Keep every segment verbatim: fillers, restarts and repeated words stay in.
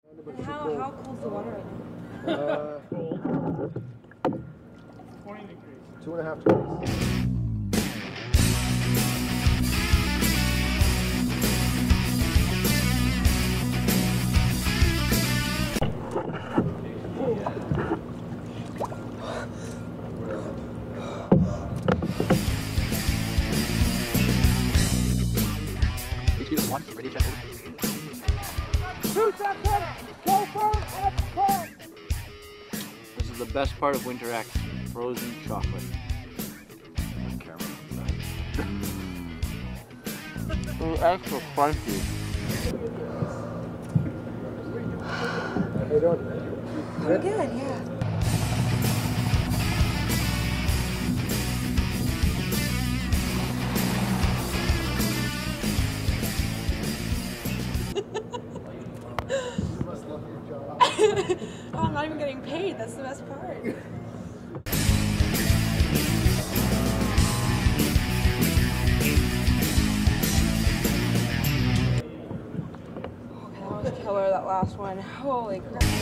And how, how cold's the water right now? Uh, Cold. twenty degrees. two and a half degrees. This is the best part of Winter X, frozen chocolate. The eggs are spicy. How you doing? We're good, yeah. Oh, I'm not even getting paid. That's the best part. Okay, that was killer, that last one. Holy crap. So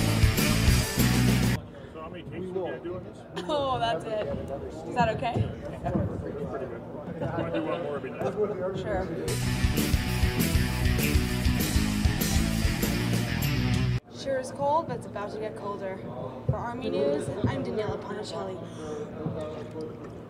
how many takes are we doing this? Oh, that's it. Is that okay? Pretty good. If you want to do one more, it'd be nice. Sure. Sure is cold, but it's about to get colder. For Army News, I'm Daniela Ponticelli.